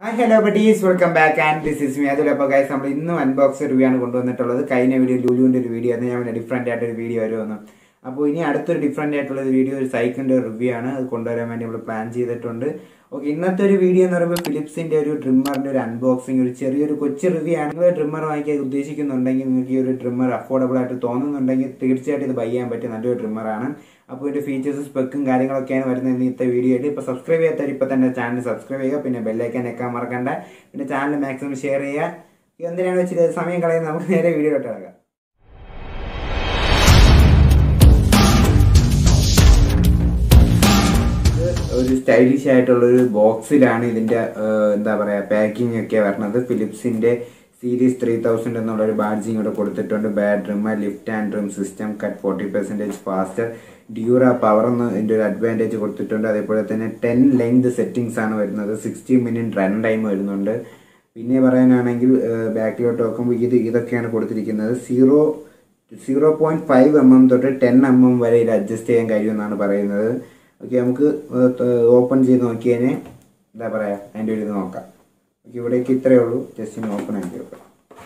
Hi, hello buddies, welcome back and this is me. അപ്പോൾ guys നമ്മൾ ഇന്ന് unbox review ആണ് കൊണ്ടുവന്നിട്ടുള്ളത്. കഴിഞ്ഞ വീഡിയോ ലുലുവിന്റെ ഒരു വീഡിയോ ആണ്, ഞാൻ ഡിഫറെന്റ് ആയിട്ട് ഒരു വീഡിയോ വരുമെന്ന്. അപ്പോൾ ഇനി അടുത്തൊരു ഡിഫറെന്റ് ആയിട്ടുള്ള ഒരു വീഡിയോ, ഒരു സൈക്കിളിന്റെ റിവ്യൂ ആണ്. അത് കൊണ്ടുവരാൻ വേണ്ടി നമ്മൾ പ്ലാൻ ചെയ്തിട്ടുണ്ട്. ഓക്കെ, ഇന്നത്തെ ഒരു വീഡിയോ എന്ന് പറയുമ്പോൾ ഫിലിപ്സിന്റെ ഒരു ട്രിമ്മറിന്റെ ഒരു അൺബോക്സിംഗ്, ഒരു ചെറിയൊരു കൊച്ചു റിവ്യൂ ആണ്. നിങ്ങൾ ട്രിമ്മർ വാങ്ങിക്കാൻ ഉദ്ദേശിക്കുന്നുണ്ടെങ്കിൽ, നിങ്ങൾക്ക് ഈ ഒരു ട്രിമ്മർ അഫോർഡബിൾ ആയിട്ട് തോന്നുന്നുണ്ടെങ്കിൽ തീർച്ചയായിട്ടും ഇത് ബൈ ചെയ്യാൻ പറ്റിയ നല്ലൊരു ട്രിമ്മറാണ്. അപ്പോൾ ഇതിന്റെ ഫീച്ചേഴ്സും സ്പെക്കും കാര്യങ്ങളൊക്കെയാണ് വരുന്നത് ഇന്നത്തെ വീഡിയോയിൽ. ഇപ്പോൾ സബ്സ്ക്രൈബ് ചെയ്യാത്തവർ ഇപ്പോൾ തന്നെ ചാനൽ സബ്സ്ക്രൈബ് ചെയ്യുക, പിന്നെ ബെല്ലൈക്കൻ ഞെക്കാൻ മറക്കണ്ട, പിന്നെ ചാനൽ മാക്സിമം ഷെയർ ചെയ്യുക. എന്തിനാണ് വെച്ചിട്ട് സമയം കളയുന്നത്, നമുക്ക് നേരെ വീഡിയോയിലോട്ട് ഇറങ്ങാം. ഒരു സ്റ്റൈലിഷ് ആയിട്ടുള്ള ഒരു ബോക്സിലാണ് ഇതിന്റെ എന്താ പറയാ പാക്കിംഗ് ഒക്കെ വരുന്നത്. ഫിലിപ്സിന്റെ സീരീസ് 3000 എന്നുള്ള ഒരു ബാഡ്ജിങ് ഇവിടെ കൊടുത്തിട്ടുണ്ട്. Beard trimmer, lift and trim system, cut 40% faster, DuraPower എന്ന് ഇതിന്റെ ഒരു അഡ്വാൻറ്റേജ് കൊടുത്തിട്ടുണ്ട്. അതേപോലെ തന്നെ 10 ലെങ്ത് സെറ്റിംഗ്സ് ആണ് വരുന്നത്. 60 മിനിറ്റ് റൺ ടൈം വരുന്നുണ്ട്. പിന്നെ പറയാനാണെങ്കിൽ ബാക്കിലോട്ട് നോക്കുമ്പോൾ ഇതൊക്കെയാണ് കൊടുത്തിരിക്കുന്നത്. 0.5 mm തൊട്ട് 10 mm വരെ ഇത് അഡ്ജസ്റ്റ് ചെയ്യാൻ കഴിയുമെന്നാണ് പറയുന്നത്. ഓക്കെ, നമുക്ക് ഓപ്പൺ ചെയ്ത് നോക്കിയതിനെ എന്താ പറയുക അതിൻ്റെ ഒരു ഇത് നോക്കാം. ഓക്കെ, ഇവിടേക്ക് ഇത്രയേ ഉള്ളൂ. ജസ്റ്റ് ഒന്ന് ഓപ്പൺ ആക്കി വെക്കാം.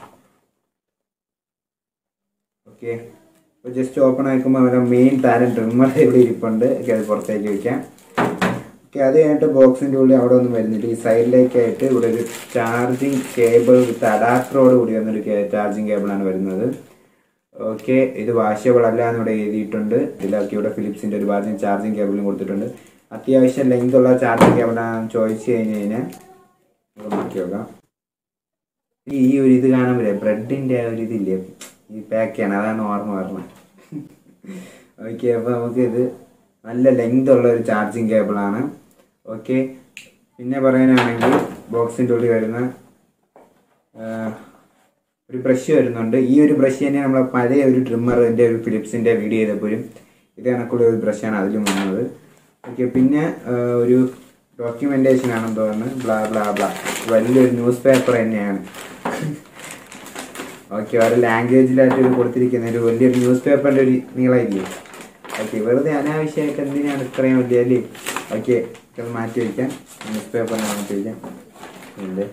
ഓക്കെ, അപ്പോൾ ജസ്റ്റ് ഓപ്പൺ ആക്കുമ്പോൾ അവരുടെ മെയിൻ താരം ട്രിമ്മർ ഇവിടെ ഇരിപ്പുണ്ട്. ഓക്കെ, അത് പുറത്തേക്ക് വയ്ക്കാം. ഓക്കെ, അത് കഴിഞ്ഞിട്ട് ബോക്സിൻ്റെ ഉള്ളിൽ അവിടെ ഒന്നും വരുന്നില്ല. ഈ സൈഡിലേക്കായിട്ട് ഇവിടെ ഒരു ചാർജിങ് കേബിൾ വിത്ത് അഡാപ്റ്ററോട് കൂടി വന്നൊരു ചാർജിങ് കേബിളാണ് വരുന്നത്. ഓക്കെ, ഇത് വാഷബിൾ അല്ല എന്നിവിടെ എഴുതിയിട്ടുണ്ട്. ഇതിലൊക്കെ ഇവിടെ ഫിലിപ്സിന്റെ ഒരു ഭാഗം ചാർജിങ് കേബിളും കൊടുത്തിട്ടുണ്ട്. അത്യാവശ്യം ലെങ്ത് ഉള്ള ചാർജിങ് കേബിളാണ് ചോദിച്ചു കഴിഞ്ഞാൽ നോക്കി നോക്കാം. ഈ ഒരു ഇത് കാണാൻ പറ്റില്ല, ബ്രെഡിന്റെ ഒരു ഇതില്ലേ, ഈ പാക്കാണ്, അതാണ് ഓർമ്മ പറഞ്ഞത്. ഓക്കെ, അപ്പോൾ നമുക്ക് ഇത് നല്ല ലെങ്ത് ഉള്ള ഒരു ചാർജിങ് കേബിളാണ്. ഓക്കെ, പിന്നെ പറയാനാണെങ്കിൽ ബോക്സിന്റെ ഉള്ളിൽ വരുന്ന ഒരു ബ്രഷ് വരുന്നുണ്ട്. ഈ ഒരു ബ്രഷ് തന്നെ നമ്മളെ പഴയ ഒരു ട്രിമ്മറിന്റെ ഒരു ഫിലിപ്സിന്റെ വീഡിയോ ചെയ്തപ്പോഴും ഇത് കണക്കുള്ള ഒരു ബ്രഷാണ് അതിലും വന്നത്. ഓക്കെ, പിന്നെ ഒരു ഡോക്യുമെന്റേഷൻ ആണെന്ന് തോന്നുന്നു. ബ്ലാ ബ്ലാ ബ്ലാ, വലിയൊരു ന്യൂസ് പേപ്പർ തന്നെയാണ്. ഓക്കെ, വേറെ ലാംഗ്വേജിലായിട്ട് ഇത് കൊടുത്തിരിക്കുന്ന ഒരു വലിയൊരു ന്യൂസ് പേപ്പറിന്റെ ഒരു നീളമില്ലേ. ഓക്കെ, വെറുതെ അനാവശ്യമായിട്ട് എന്തിനാണ് ഇത്രയും വലിയ അല്ലേ. ഓക്കെ, അത് മാറ്റി വയ്ക്കാം. ന്യൂസ് പേപ്പറിനെ മാറ്റി വയ്ക്കാം. ഇല്ലേ,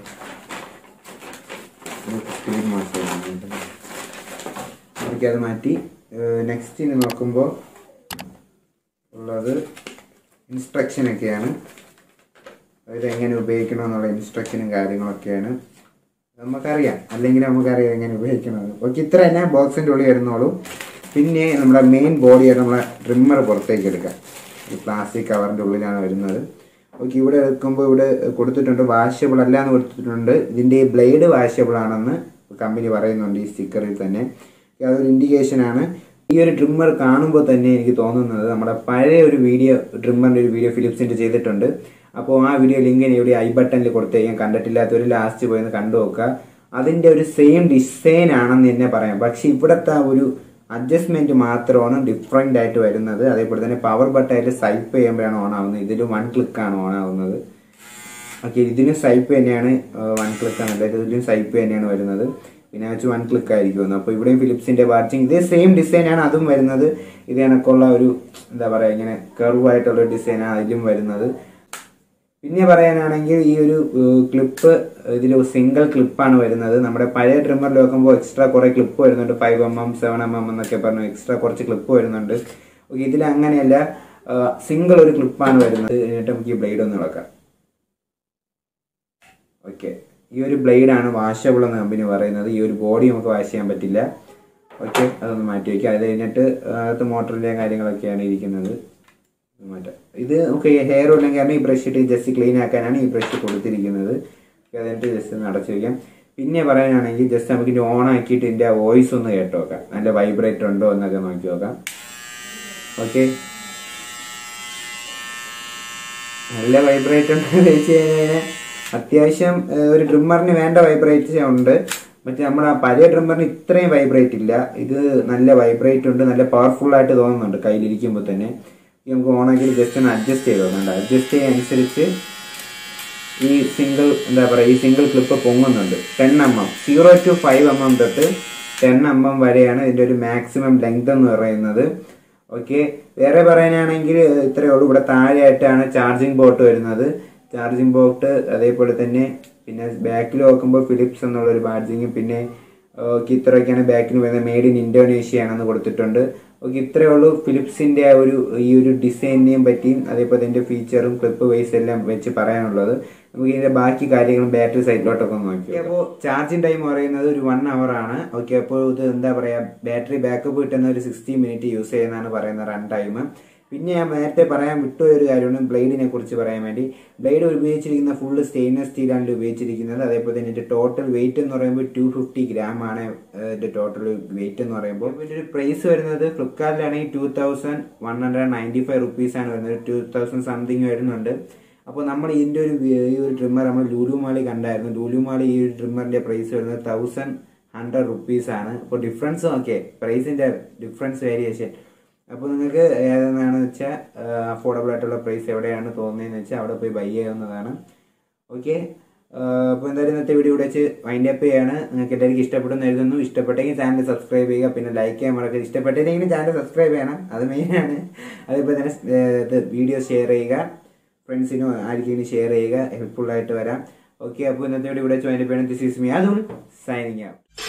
ഓക്കെ, അത് മാറ്റി. നെക്സ്റ്റ് ഇനി നോക്കുമ്പോൾ ഉള്ളത് ഇൻസ്ട്രക്ഷനൊക്കെയാണ്. അതായത് എങ്ങനെ ഉപയോഗിക്കണം എന്നുള്ള ഇൻസ്ട്രക്ഷനും കാര്യങ്ങളൊക്കെയാണ്. നമുക്കറിയാം, അല്ലെങ്കിൽ നമുക്കറിയാം എങ്ങനെ ഉപയോഗിക്കണമെന്ന്. ഓക്കെ, ഇത്ര തന്നെ ബോക്സിൻ്റെ ഉള്ളിൽ വരുന്നുള്ളൂ. പിന്നെ നമ്മുടെ മെയിൻ ബോഡിയായിട്ട് നമ്മളെ ട്രിമ്മർ പുറത്തേക്ക് എടുക്കാം. ഈ പ്ലാസ്റ്റിക് കവറിൻ്റെ ഉള്ളിലാണ് വരുന്നത്. ഓക്കെ, ഇവിടെ എടുക്കുമ്പോൾ ഇവിടെ കൊടുത്തിട്ടുണ്ട് വാഷബിൾ അല്ല എന്ന് കൊടുത്തിട്ടുണ്ട്. ഇതിൻ്റെ ഈ ബ്ലേഡ് വാഷബിൾ ആണെന്ന് കമ്പനി പറയുന്നുണ്ട് ഈ സ്റ്റിക്കറിൽ തന്നെ. അതൊരു ഇൻഡിക്കേഷൻ ആണ്. ഈ ഒരു ട്രിമ്മർ കാണുമ്പോൾ തന്നെ എനിക്ക് തോന്നുന്നത് നമ്മുടെ പഴയ ഒരു വീഡിയോ, ട്രിമ്മറിൻ്റെ ഒരു വീഡിയോ ഫിലിപ്സിൻ്റെ ചെയ്തിട്ടുണ്ട്. അപ്പോൾ ആ വീഡിയോ ലിങ്ക് ഇവിടെ ഐ ബട്ടണിൽ കൊടുത്തേക്കാം. കണ്ടിട്ടില്ലാത്തവർ ലാസ്റ്റ് പോയി കണ്ടു നോക്കുക. അതിൻ്റെ ഒരു സെയിം ഡിസൈൻ ആണെന്ന് തന്നെ പറയാം. പക്ഷെ ഇവിടുത്തെ ഒരു അഡ്ജസ്റ്റ്മെന്റ് മാത്രമാണ് ഡിഫറെന്റ് ആയിട്ട് വരുന്നത്. അതേപോലെ തന്നെ പവർ ബട്ടണിൽ സ്വൈപ്പ് ചെയ്യുമ്പോഴാണ് ഓൺ ആവുന്നത്. ഇതിൽ 1 ക്ലിക്കാണ് ഓൺ ആവുന്നത്. ഓക്കെ, ഇതിലും സ്വൈപ്പ് തന്നെയാണ്, 1 ക്ലിക്കാണ്, അതായത് ഇതിലും സ്വൈപ്പ് തന്നെയാണ് വരുന്നത്. പിന്നെ വെച്ച് 1 ക്ലിക്ക് ആയിരിക്കും. അപ്പോൾ ഇവിടെയും ഫിലിപ്സിന്റെ വാച്ചിങ് ഇതേ സെയിം ഡിസൈനാണ് അതും വരുന്നത്. ഇത് കണക്കുള്ള ഒരു എന്താ പറയുക, ഇങ്ങനെ കർവ് ആയിട്ടുള്ള ഡിസൈനാണ് അതിലും വരുന്നത്. പിന്നെ പറയാനാണെങ്കിൽ ഈ ഒരു ക്ലിപ്പ് ഇതിൽ സിംഗിൾ ക്ലിപ്പാണ് വരുന്നത്. നമ്മുടെ പഴയ ട്രിമ്മറിൽ നോക്കുമ്പോൾ എക്സ്ട്രാ കുറേ ക്ലിപ്പ് വരുന്നുണ്ട്. 5 mm 7 mm എന്നൊക്കെ പറഞ്ഞു എക്സ്ട്രാ കുറച്ച് ക്ലിപ്പ് വരുന്നുണ്ട്. ഇതിൽ അങ്ങനെയല്ല, സിംഗിൾ ഒരു ക്ലിപ്പാണ് വരുന്നത്. എന്നിട്ട് നമുക്ക് ഈ ബ്ലേഡ് ഒന്ന് ഇളക്കാം. ഓക്കെ, ഈ ഒരു ബ്ലേഡാണ് വാഷബിൾ എന്ന് കമ്പനി പറയുന്നത്. ഈ ഒരു ബോഡി നമുക്ക് വാഷ് ചെയ്യാൻ പറ്റില്ല. ഓക്കെ, അതൊന്ന് മാറ്റി വയ്ക്കുക. അത് കഴിഞ്ഞിട്ട് അകത്ത് മോട്ടറിൻ്റെ കാര്യങ്ങളൊക്കെയാണ് ഇരിക്കുന്നത്. മാറ്റാം. ഇത് നമുക്ക് ഹെയർ ഉണ്ടെങ്കിൽ ഈ ബ്രഷ് ഇട്ട് ജസ്റ്റ് ക്ലീൻ ആക്കാനാണ് ഈ ബ്രഷ് കൊടുത്തിരിക്കുന്നത്. അതിനിട്ട് ജസ്റ്റ് ഒന്ന് അടച്ചു വയ്ക്കാം. പിന്നെ പറയാനാണെങ്കിൽ ജസ്റ്റ് നമുക്ക് ഇത് ഓൺ ആക്കിയിട്ട് ഇതിൻ്റെ വോയിസ് ഒന്ന് കേട്ട് നോക്കാം. നല്ല വൈബ്രേറ്റ് ഉണ്ടോ എന്നൊക്കെ നോക്കി നോക്കാം. ഓക്കെ, നല്ല വൈബ്രേറ്റ് ഉണ്ടെന്ന് വെച്ച് കഴിഞ്ഞാൽ അത്യാവശ്യം ഒരു ട്രിമ്മറിന് വേണ്ട വൈബ്രേറ്റ് ഉണ്ട്. മറ്റേ നമ്മുടെ പഴയ ട്രിമ്മറിന് ഇത്രയും വൈബ്രേറ്റ് ഇല്ല. ഇത് നല്ല വൈബ്രേറ്റ് ഉണ്ട്, നല്ല പവർഫുൾ ആയിട്ട് തോന്നുന്നുണ്ട് കയ്യിലിരിക്കുമ്പോൾ തന്നെ. നമുക്ക് ഓണാക്കി ജസ്റ്റ് ഒന്ന് അഡ്ജസ്റ്റ് ചെയ്ത് നോക്കണ്ട. അഡ്ജസ്റ്റ് ചെയ്യാൻ അനുസരിച്ച് ഈ സിംഗിൾ എന്താ പറയുക, ഈ സിംഗിൾ ക്ലിപ്പ് പൊങ്ങുന്നുണ്ട്. 10 mm 0 to 5 mm തൊട്ട് 10 mm വരെയാണ് ഇതിൻ്റെ ഒരു മാക്സിമം ലെങ്ത് എന്ന് പറയുന്നത്. ഓക്കെ, വേറെ പറയാനാണെങ്കിൽ ഇത്രയേ ഉള്ളൂ. ഇവിടെ താഴെയായിട്ടാണ് ചാർജിങ് പോർട്ട് വരുന്നത്. ചാർജിങ് പോർട്ട്, അതേപോലെ തന്നെ പിന്നെ ബാക്കിൽ നോക്കുമ്പോൾ ഫിലിപ്സ് എന്നുള്ളൊരു ബാഡ്ജിങ്, പിന്നെ ഓക്കെ ഇത്രയൊക്കെയാണ് ബാക്കിൽ വരുന്നത്. മെയ്ഡ് ഇൻ ഇന്തോനേഷ്യ ആണെന്ന് കൊടുത്തിട്ടുണ്ട്. ഓക്കെ, ഇത്രയേ ഉള്ളൂ ഫിലിപ്സിൻ്റെ ഈ ഒരു ഡിസൈനിനെയും പറ്റിയും അതേപോലെ ഇതിൻ്റെ ഫീച്ചറും ക്ലിപ്പ് വൈസ് എല്ലാം വെച്ച് പറയാനുള്ളത്. നമുക്ക് ഇതിൻ്റെ ബാക്കി കാര്യങ്ങളും ബാറ്ററി സൈഡിലോട്ടൊക്കെ ഒന്ന് നോക്കി. അപ്പോൾ ചാർജിങ് ടൈം പറയുന്നത് ഒരു 1 hour ആണ്. ഓക്കെ, അപ്പോൾ ഇത് എന്താ പറയുക, ബാറ്ററി ബാക്കപ്പ് കിട്ടുന്ന ഒരു 60 minutes യൂസ് ചെയ്യുന്നതാണ് പറയുന്നത് റൺ ടൈം. പിന്നെ ഞാൻ നേരത്തെ പറയാൻ വിട്ടുപോയ ഒരു കാര്യമാണ് ബ്ലേഡിനെ കുറിച്ച് പറയാൻ വേണ്ടി. ബ്ലേഡ് ഉപയോഗിച്ചിരിക്കുന്ന ഫുള്ള് സ്റ്റെയിൻലെസ് സ്റ്റീലാണ് ഉപയോഗിച്ചിരിക്കുന്നത്. അതേപോലെ തന്നെ ഇതിൻ്റെ ടോട്ടൽ വെയിറ്റ് എന്ന് പറയുമ്പോൾ 250 gram ആണ് ഇതിൻ്റെ ടോട്ടൽ വെയിറ്റ് എന്ന് പറയുമ്പോൾ. ഇതിൻ്റെ ഒരു പ്രൈസ് വരുന്നത് ഫ്ലിപ്കാർട്ടിലാണെങ്കിൽ 2195 rupees വരുന്നത്. 2000 സംതിങ് വരുന്നുണ്ട്. അപ്പോൾ നമ്മൾ ഇതിൻ്റെ ഈ ഒരു ട്രിമ്മർ നമ്മൾ ലൂലു മാളിൽ കണ്ടായിരുന്നു. ലൂലു മാളിൽ ഈ ഒരു ട്രിമ്മറിൻ്റെ പ്രൈസ് വരുന്നത് 1100 rupees ആണ്. അപ്പോൾ ഡിഫറൻസ് നോക്കിയേ, പ്രൈസിൻ്റെ ഡിഫറൻസ് വേരിയേഷൻ. അപ്പോൾ നിങ്ങൾക്ക് ഏതെന്നാണെന്ന് വെച്ചാൽ അഫോർഡബിൾ ആയിട്ടുള്ള പ്രൈസ് എവിടെയാണ് തോന്നുന്നതെന്ന് വെച്ചാൽ അവിടെ പോയി ബൈ ചെയ്യാവുന്നതാണ്. ഓക്കെ, അപ്പോൾ എന്തായാലും ഇന്നത്തെ വീഡിയോ ഇവിടെ വെച്ച് വൈൻഡ് അപ്പ് ചെയ്യാണ്. നിങ്ങൾക്ക് എല്ലാവർക്കും ഇഷ്ടപ്പെടുന്നു എഴുതുന്നു. ഇഷ്ടപ്പെട്ടെങ്കിൽ ചാനൽ സബ്സ്ക്രൈബ് ചെയ്യുക, പിന്നെ ലൈക്ക് ചെയ്യാൻ മറക്കരുത്. ഇഷ്ടപ്പെട്ടില്ലെങ്കിലും ചാനൽ സബ്സ്ക്രൈബ് ചെയ്യണം, അത് മെയിനാണ്. അതേപോലെ തന്നെ വീഡിയോ ഷെയർ ചെയ്യുക, ഫ്രണ്ട്സിനും ആർക്കെങ്കിലും ഷെയർ ചെയ്യുക, ഹെൽപ്ഫുള്ളായിട്ട് വരാം. ഓക്കെ, അപ്പോൾ ഇന്നത്തെ വീഡിയോ ഇവിടെ വെച്ച് വൈൻഡ് അപ്പ് ചെയ്യണം. This is me Atul signing out.